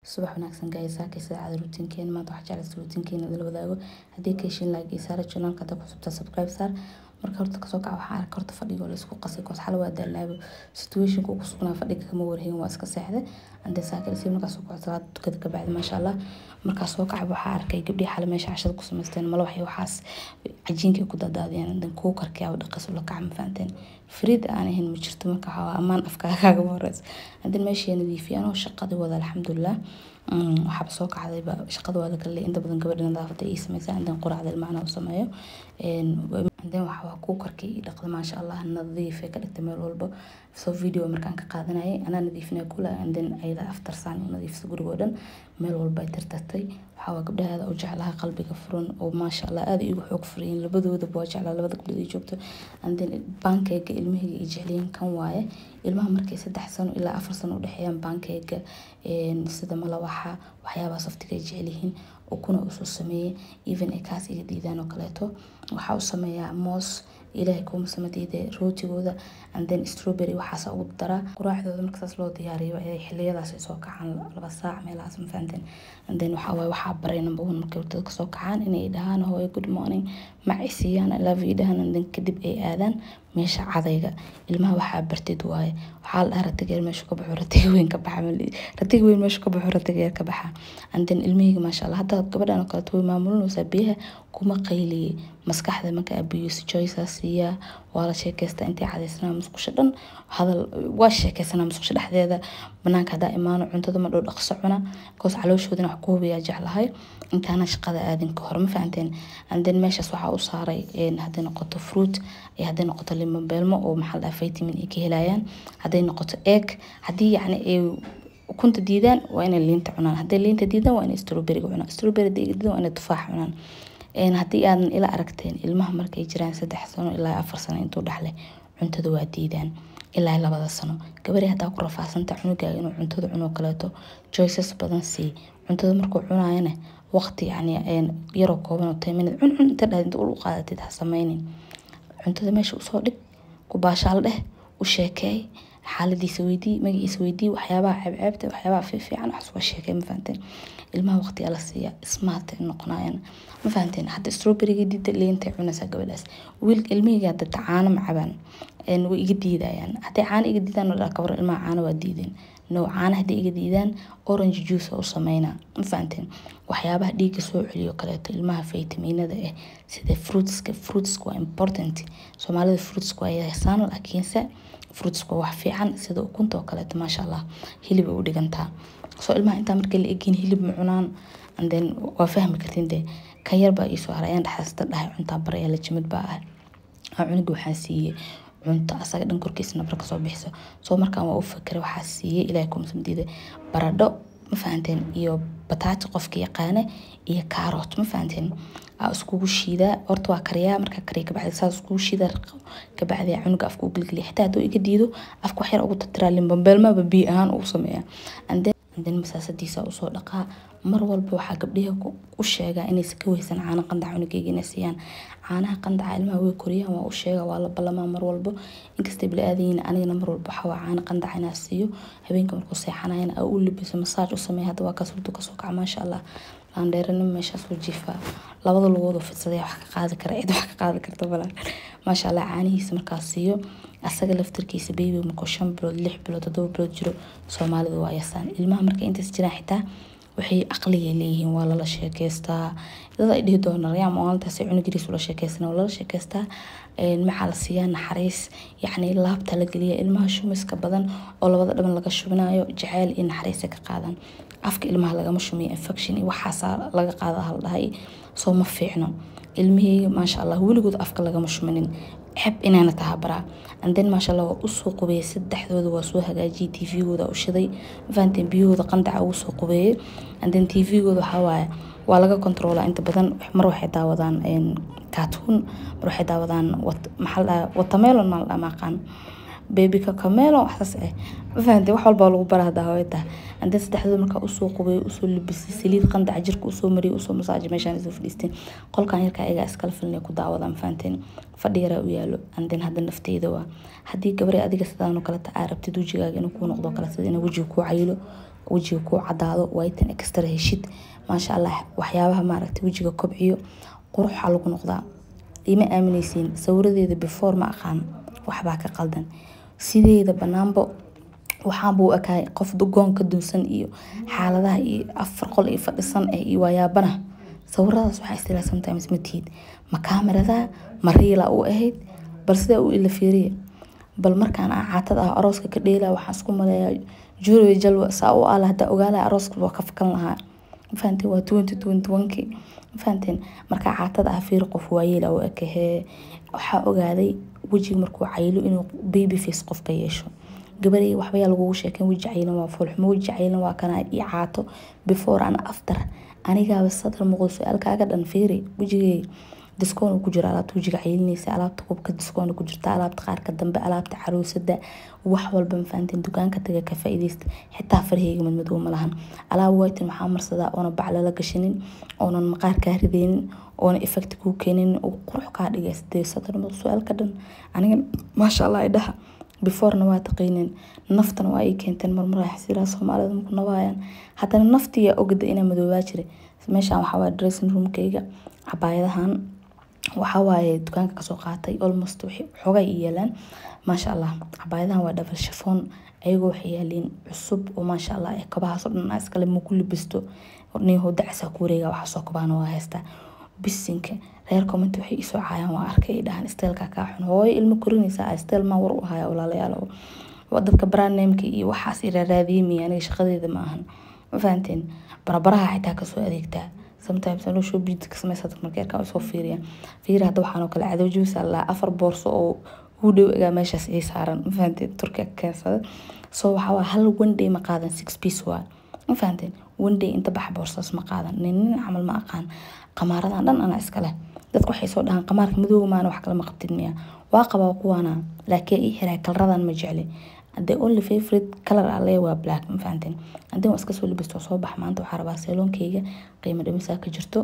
subax wanaagsan guys saaka sida caadi routinkeen maanta waxa jecel routinkeen la wadaago hadii ka heshin like isaar channelka ta ku subscribe saar marka horta kasoo kac waxa arka horta fadhiga la isku qasay koos xal waa dalaabo situation ku sugnaa fadhiga kama warhayn waa iska seexday ande saaka si marka soo kacay tukada ka bacdi ma sha Allah marka soo kac waxa arkay gabdhi xal meesha cashada ku sameysteen mal waxay waxaas cajiinka ku dadaadeen dan ku karkay oo dhaqas la kacam faanteen فريد أنا هن مجرت مركا حوا أمان أفكار مرز عندنا ماشي نظيفي أنا وشقة وهذا الحمد لله وحب سوق على بقى شقة وهذا كله أنت بدن قبل نظافة إيس مثلا عندنا قرعة هذا المعنى وسمايه عندنا وحوا كوكر كي لقد ما شاء الله نظيف كل التمر والبا في فيديو مركان كقاعدنا أنا نظيفنا كلها عندنا أيضا أفتر ثاني نظيف سجود جدا مال والبا ترتتي وحوا قبل هذا أوجع لها قلبي كفرون وما شاء الله هذا يجوا حكفرين لبدو ذا بوجع على لبدك بدي جبته عندنا بانكيك ilmihii ay jecleen kan waaye ilmaha markay 3 sano ilaa 4 sano u dhaxeeyaan baankeyga sida malawaxa waxyaabaha saftiga ay jecelihiin oo kuna u soo sameeyay even ay kaas iga diidaan oo kaleeto waxa uu sameeyaa moos ilaahay kuma sameeyay rootigooda and then strawberry waxa ugu dara quraacdooda markaas loo diyaariyo ay xiliyadaas soo kacaan 2 saac meelahaas ma fahanteen and then waxa baray number 1 markay dadka soo kacaan inay dhahaan hooyo good morning maciisiyaan I love you dhahan and then kadib ay aadaan meesha cadayga ilmaha waxa bartid waaye waxa la ratigeer meesha ka baxo ratiga weyn ka baxa ratiga weyn meesha ka baxo ratigeer ka baxa and then ilmihiga ma sha Allah hadda gabadhan kale way maamulnaysaa biyaha kuma qayli maskaxda marka abuse choices iya wala sheekaysta intii cadaysnaa musqusha dhan hadal waa sheekaysana musqusha dhexdeeda banaanka hada imaano cuntada ma dhow dhaqso cuna koos calooshoodina wax ku hubiya jeclahay intaana shaqada aadin ka hor ma fahanteen and then meeshas waxa u saaray hadii noqoto fruit ay hadii noqoto limon beelmo oo maxal ah vitamin ay ka helayaan hadii noqoto egg hadii yani ay kunta diidaan waa inay liinta cunaan hadii liinta diidaan waa inay strawberry cunaan strawberry diidaan waa inay tufaax cunaan hadii aan ila aragteen ilmaha markay jiraan 3 sano ilaa 4 sano intuu dhaxlay cuntada waa diidaan ilaa 2 sano gabadhi hadaa ku rafaasanta cunugaaga inuu cuntada cuno kaleeto choices badan si cuntada markuu cunaayana waqti yani yaro kooban oo 10 minutes cun inta dhaadinta u qaadatid ha sameeynin cuntada meesha u soo dhig ku baashaal dheh u sheekay xaaladiisa weydii magiisa weydii waxyaabaha ceebceebta waxyaabaha fiican wax soo sheekay ma fahanteen ilmaha waqti ala siiya smart noqonayaan ma fahanteen hadda strawberry dida leenta cunaysa gabadhaas wiil ilmihiga hadda caano ma cabaan way iga diidayaan hadda caano iga diidaan oo ka war ilmaha caano waa diideen no caano hadda iga diidaan orange juice oo sameeyna ma fahanteen waxyaabaha dhiiga soo celiyo kaleeto ilmaha vitaminada sida fruits waa important Soomaalida fruits waa yaasaan laakiinse fruits wax fiican sida ukunta oo kale ma sha Allah hilib u dhigantaa soo ilmaha inta markay la egin hilib ma cunaan and then waa fahmi kartiin ka yar baa isoo harayaan dhaxasta dhahay cunta baraya la jimid baa cunuga waxa siiyay cunta asaga dhan korkiisna barka soo bixiso soo markaan waa u fikiray waxa siiyay ilaahay kuma samdiida baradho ma fahanteen iyo bataati qofka yaqaan iyo carrot ma fahanteen iskugu shiida horta waa kariyaa marka kariya ka bacdi saas iskugu shiida ka bacdi cunuga afku gilgiliya xitaa haduu iga diido afku wax yar ugu tirtiraa limban beelma biyo ahaan uu sameeyaa and then masaasadiisa u soo dhaqaa mar walba waxa gabdhiga u sheega inay iska weysan caano qandac cunugeyga inay siiyaan caanaha qandaca ilmaha way koriyaan waa u sheega waa la balamaa mar walba inkasta bilaadeena anigana mar walba waxa waa caano qandac inaa siiyo habeenka markuu seexanayna oo u libiso massage u sameeyo hadda waa ka suurto ka soo kac ma sha Allah aan dheerana meesha soo jiifa labada lugood fidsaday wax ka qaadi kara cid wax ka qaadi karto bala ma sha Allah caanihiisa markaas siiyo asaga laftirkiisa baby markuu 5 bilood 6 bilood 7 bilood jiro Soomaalidu waa yasaan ilmaha markay intaas jiraan xitaa waxay aqliga leeyihiin waa la sheekaystaa dad ay dhihi doonaan yaa maalintaas cunugiisa la sheekaysana waa la sheekaystaa maxal siiyaan naxariis yani laabta la galiya ilmaha shumiska badan oo labada dhaban laga shubinayo jacayl in naxariis ka qaadan afka ilmaha laga mashumiyo infection waxaas laga qaada hal dhahay soo ma fiicno ilmihiga ma sha Allah weligood afka laga mashumin xab inaana tahabara and then ma sha Allah u soo qubay saddexdooda waa soo hagaajiyay TV-gooda u shiday faanteen biyahooda qandaca u soo qubay and then TV-gooda waxa waaye waa laga controla inta badan mar waxay daawadaan cartoon mar waxay daawadaan watermelon mal amaqan baby kakamelo waxaas faanteen wax walba lagu baraada hawayta and then saddexdooda marka u soo qubay u soo libisay saliid qandaca jirka u soo mariyay u soo massage meeshan isoo fadhiisteen qolkan yarka ayaga iskala filnay ku daawadaan faanteen fadhiga u yaalo and then hadda nafteeda waa hadii gabar adiga sidaan oo kale ta arabtid wajigaaga inuu ku noqdo kala sidina wajiga ku cayilo wajiga ku cadaado whiten extra heshid maasha Allah waxyaabaha maaragtay wajiga kobciyo qurux lagu noqdaa ima aaminaysiin sawiradeeda before ma aqaan waxba ka qaldan sideeda banaanbo waxaan buu akay qof dugoon ka dunsan iyo xaaladaha iyo afar qol iyo fadhisan iyo wayaabana sawiradaas waxa isla sometimes matid ma kamerada mariila u ahayd bal sida uu ila fiiriyo bal markaan caatada arooska ka dheela waxaan isku maleeyaa juuri jalwa saa u ala hada ogaala arooska waa ka fakan lahaa fahanteen waa 2021 fahanteen marka caatada fiir qof waayeel oo ekahee waxa ogaaday wajiga markuu cayilo inuu baby face qof ka yeesho gabaray waxba yaa lagu sheekay waji cayilin waa foolxumo waji cayilin waa kana i caato before and after aniga sadar muqul su'aalkaaga dhan fiiri wajigay diskoon ku jira alaabta wajiga cayilinaysa alaabta qubka diskoon ku jirta alaabta qaarka dambe alaabta caruusada wax walba faanteen dukaanka taga ka faa'iideysta xitaa farheyga madmadow ma lahan alaab waytin waxa marsada oo bacla la gashinin oo maqaar ka rideen oo effect ku keenin oo qurux ka dhigaystay sadar muqul su'aalka dhan aniga ma sha Allah idaha before na waa taqeenin naftana waa ay keenteen marmar xasiira Soomaalida ku nawaayaan hadana naftiya ogda ina madowaa jire meeshan waxa waa dressing room kayga cabaayadahan waxa waaye dukaanka ka soo qaatay almost wixii xogay yeelan ma sha Allah cabaayadahan waa double chiffon ayagoo waxay yeeleen cusub oo ma sha Allah kabaha soo dhan iskale ma kulli bisto neeho dacsa ku wareega waxa soo kabaan waa haysta bisinka reer comment waxay isoo caayaan waa arkay dhahan styleka ka xun hooy ilmo korinaysa style ma war u haya walaalayaal oo dadka brand name-ka iyo waxaas raadiyay aniga shaqadeeda ma ahan ma fahanteen barbaraha xitaa ka soo adeegtaa sometimes I know show beat ka sameysata markay ka soo fiiriyaan hada waxaan oo kale cadawjiis alla afar boorso oo u dhow iga meeshaas ay saaran ma fahanteen Turkiga kaasada soo waxa waa hal one day ma qaadan 6 piece waa ma fahanteen one day inta bax boorsaas ma qaadan nin amal ma aqaan qamaaradan dhan ana iska leh dadku waxay soo dhahan qamaarka madowga maana wax kala ma qabtid miya waa qaba kuwana laakiin i xiraa kalradan ma jecli the only favorite color alle waa black ma fahanteen hadii iska soo libisto soo bax maanta waxa rabaa saloonkeyga qiimo dhimisa ka jirto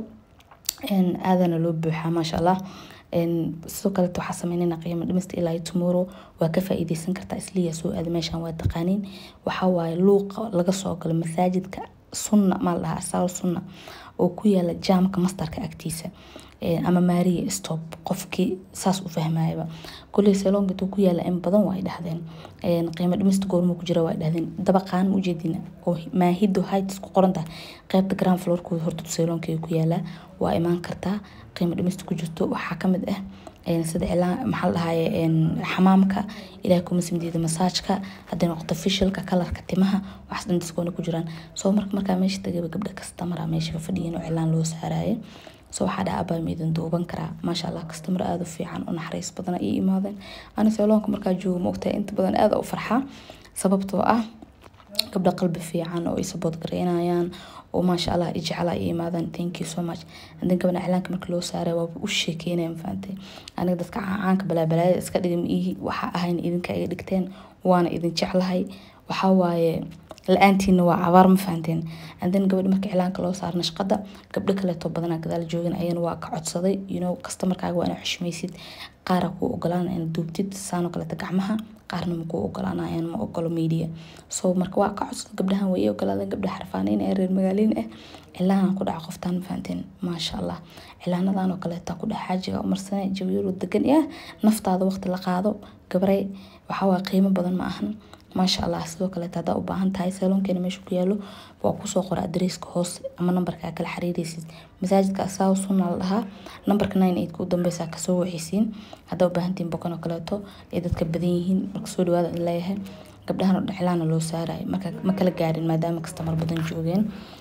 aadana loo buuxa ma sha Allah sidoo kale waxa sameynayna qiimo dhimista ilaa tomorrow waa ka faa'iideysan kartaa isliya soo aad meeshan waa taqaaniin waxa waaye luuq laga soo galo masaajidka sunna ma laha asaal sunna oo ku yaala jaamka mastarka agtiisa ama Maria stop qofkii saas u fahmayba kulli salonka ku yaala in badan way dhahdeen qiimo dhimista goormo ku jira way dhahdeen dabaqaan u jeedina oo maahido heights ku qoranta qaybta ground floor ku horta salonka ku yaala waa iman kartaa qiimo dhimista ku jirto waxa kamid ah sida ilaa maxal lahaye xamaamka ilaa kuma simdiida massage-ka hadii noqoto facial-ka color-ka timaha wax dhan diskoon ku jiraan soo marka meesha tagay gabdha customer meesha fadhiyeen oo cilaan loo saaraayo soo waxa dhaaba miidan duuban kara ma sha Allah customer aad u fiican oo naxariis badan ay imaadeen ana salonka marka joogo moogta inta badan aad u farxa sababtoo ah gabdha qalbi fiican oo ay support gareynayaan oo ma sha Allah ijecel ay imaadaan thank you so much hadii gabadha cilaanka marka loo saaray waa u sheekeynayaan faantay aniga dadka caanka balaabalaa iska dhigay waxa ahayn idinka ay dhigteen waana idin jeclahay waxa waaye la'aantiina waa abaar ma fahanteen andan gabadh marka cilaanka loo saarno shaqada gabdho kale to badan gadaal joogin ayaan waa ka codsaday customer-kaaga waa inaad xushmaysid qaar ku ogolaan in duubtid saano kale gacmaha qaarna ma ku ogolaanayaan ma ogolo media soo marka waa ka codsaday gabdhahan way ogolaadeen gabdha xarfaaneen ee reer magaalin cilaan ku dhac qoftaan fahanteen ma sha Allah cilaanadan oo kale ta ku dhac xaajiga umarsanay jawiiro degan naftaada waqti la qaado gabray waxa waa qiimo badan ma ahan ما شاء الله sidoo kale tada u baahan tahay salonkeena meesha ku yaalo waa ku soo qor addresska hoos ama numberka kala xiriiraysid masaajidka asaas sunna laha numberka 98 ku dambaysa ka soo wixisiin hada u baahantiin boqon oo kale to ee dadka badan yihiin marka soo dhawaada leeyahay gabdhahan oo dhexlaana loo saaray marka ma kala gaarin maadaama customer badan joogeen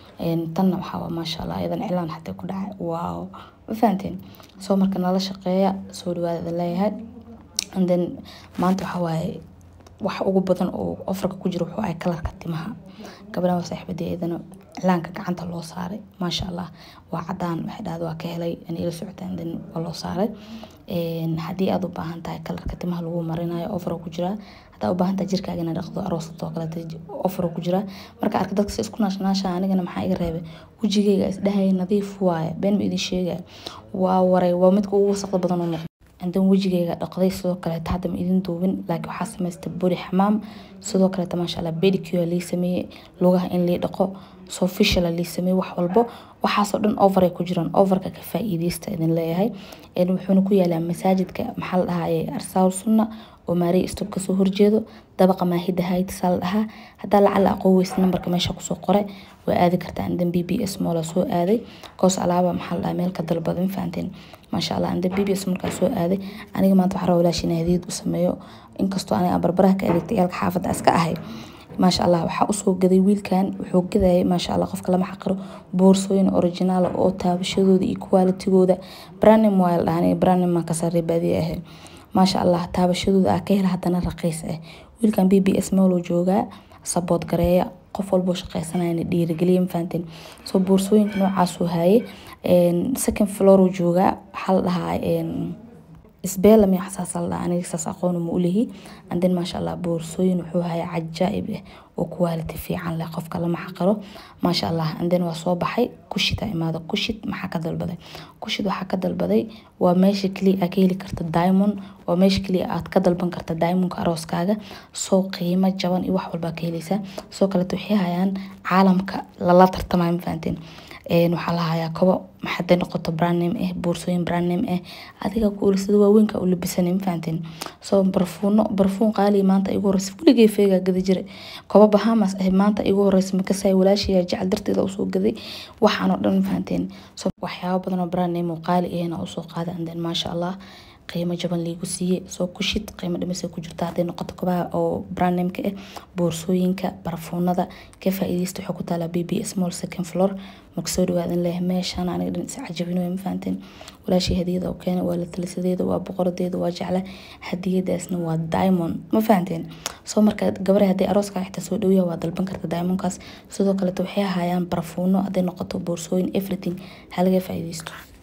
tanna waxa waa ma sha Allah idan cilaan hadda ku dhacay wow fahanteen soo marka nala shaqeeya soo dhawaada leeyahay and then maanta waxa waaye wax ugu badan oo offerka ku jiro waxa ay kalarka timaha gabadha saaxiibadeedana cilaanka gacanta loo saaray ma sha Allah waa cadaan waxa dhaado waa ka helay in ila socdaan dan loo saaray hadii aad u baahan tahay kalarka timaha lagu marinayo offer ku jira hadaa u baahan tahay jirkaaga inaad dhaqdo aroosto kale offer ku jira marka arka dadka isku naashnaasha anigana maxaa iga reebay wajigayga is dhahay nadiif waaye been ma idin sheegay waa waray waa mid ugu wasaqda badan oo عندن وجهيga dhaqday sidoo kale hadda ma idin duubin laakiin waxa sameystay body xamaam sidoo kale ma sha Allah pedicure li sameeyay lugaha in la dhaqo soo facial li sameeyay wax walbo waxaas oo dhan over ay ku jiraan overka ka faa'iideysta idin leeyahay wuxuuna ku yaalaa masaajidka maxal dhahay Arsaal Sunna oo maari istop ka soo horjeedo dabaqa maahida hayt sal dhaha hada lacala aqoowis numberka meesha ku soo qoray waa aadi kartaa indan BBS mall soo aaday koos alaaba maxal dhahay meel ka dalbadan faanteen ma sha Allah indan BBS marka soo aaday aniga maanta waxa walaashin hadiid u sameeyo inkastoo aniga barbaraha ka adeegtay yalka xaafada aska ahay ما شاء الله waxa usoo gaday wiilkan wuxuu gaday ma sha Allah qofka lama xaqiro boorsooyin original oo taabashadooda iyo quality-gooda brand name waa la dhahay brand name ka sarey baadiye ah ما شاء الله taabashadooda ka hel hadana raqiis ah wiilkan BBS mall jooga support gareeya qof walbo shaqaysanayna dhiirigeliyeen faanteen soo boorsooyinka noocaas oo haye second floor jooga hal dhahay isbeela mi xasaas Allah aniga saas aqoon ma u leehi andan ma sha Allah boorsooyin wuxuu hayaa cajaa'ib ah oo quality fiican leh qofka lama xaqiro ma sha Allah andan waa soo baxay kushita imaado kushit maxaa ka dalbaday kushit waxa ka dalbaday waa meesha kaliya aad ka heli karta diamond waa meesha kaliya aad ka dalban karta diamondka arooskaaga soo qiimo jaban iyo wax walba ka helaysa soo kale waxay hayaan caalamka la tartamayo faanteen waxa la hayaa kabo maxay noqoto brand name boorsooyin brand name adiga ku ulisada waaweynka u labisanay faanteen soo barfuun qaali maanta igu horeys kuligay feega gada jiray kabo Bahamas maanta igu horeys ma ka say walaashiya jacel darteeda u soo gaday waxaan oo dhan faanteen soo waxyaabo badan oo brand name qaali u soo qaaday andan ma sha Allah qiimo jaban liigu siiyay soo kushid qiimo dhimisay ku jirta haday noqoto kabaha oo brand name ka boorsooyinka barfuunada ka faa'iideysto waxa ku taala BBS mall second floor maksoo dhawaadan leh meeshan aniga dhan si cajabino ma faanteen walaashii hadiyada oo keenay waa la talisadeeda waa boqoradeeda waa jecla hadiyadaasna waa diamond ma faanteen soo marka gabar haday arooska xita soo dhawiya waa dalban karta diamondkaas sidoo kale waxay hayaan barfuuno haday noqoto boorsooyin everything halaga faa'iideysto